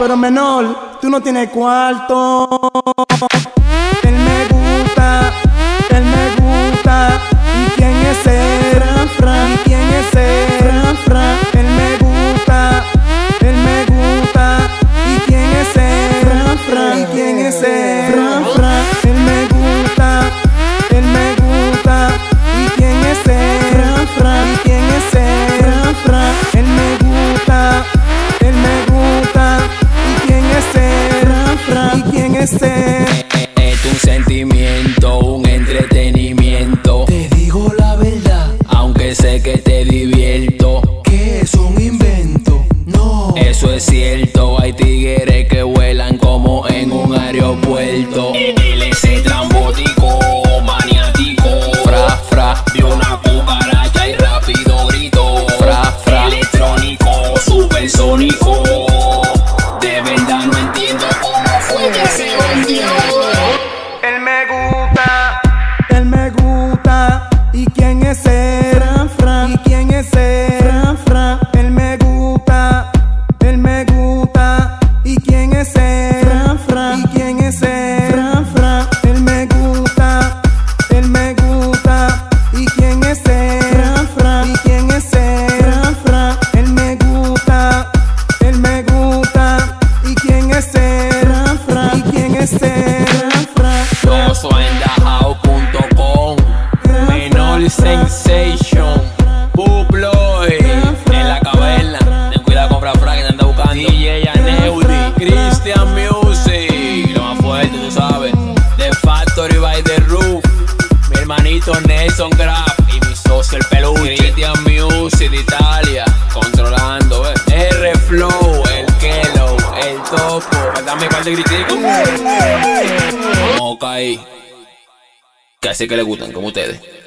Pero menor, tú no tienes cuarto. Él me gusta, él me gusta. ¿Y quién es él? Fran, Fran. ¿Y quién es él? Fran, Fran. Él me gusta, él me gusta. ¿Y quién es él? Fran, Fran. ¿Y quién es él? Fran, Fran. Él me gusta, él me gusta. ¿Y quién es él? Fran, Fran. ¿Y quién es él? Fran, Fran. Él me gusta, él me gusta. ¿Y quién es él? Fran, Fran. ¿Y quién es él? Es un sentimiento, un entretenimiento. Te digo la verdad, Aunque sé que te divierto, que es un invento. No, eso es cierto. Hay tigres que vuelan como en un aeropuerto. Él es el trambótico, maniático. Fra, fra, vio una cucaracha y rápido gritó. Fra, fra, electrónico, supersónico. De verdad no entiendo cómo fue que se vendió. Él me gusta, él me gusta. ¿Y quién es él? Fran, Fran. ¿Y quién es él? Fran, Fran. Él me gusta, él me gusta. ¿Y quién es él? Fran, Fran. ¿Y quién es él? Fran, Fran. Él me gusta, él me gusta. ¿Y quién es él? Fran, Fran. ¿Y quién es él? Fran, Fran. Él me gusta, él me gusta. ¿Y quién es él? Fran, Fran. ¿Y quién es él? Fran, Fran. Rosoendajao.com, Menor Sensation, Bubloy, en la caverna. Ten cuidado con Fra Fra que te anda buscando. DJ Aneudi, Christian Music, lo más fuerte, tú sabes. The Factory by the Roof, mi hermanito Nelson Graf y mi socio el peluche. Christian Music de Italia, controlando, R Flow, el Kelo, el Topo. Dame cuál de critico. Ok. Que así que le gustan, como ustedes.